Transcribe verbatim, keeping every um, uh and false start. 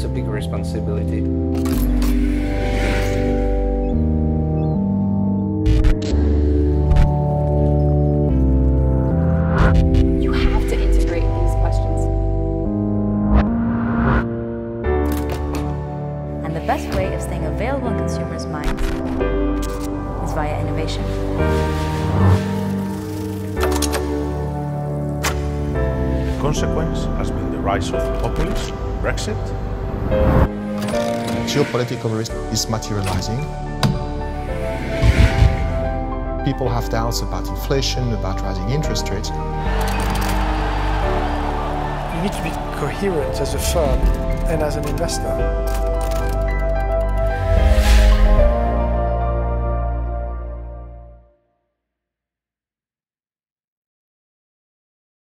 it's a big responsibility. You have to integrate these questions. And the best way of staying available in consumers' minds is via innovation. The consequence has been the rise of populism, Brexit. Geopolitical risk is materializing. People have doubts about inflation, about rising interest rates. You need to be coherent as a firm and as an investor.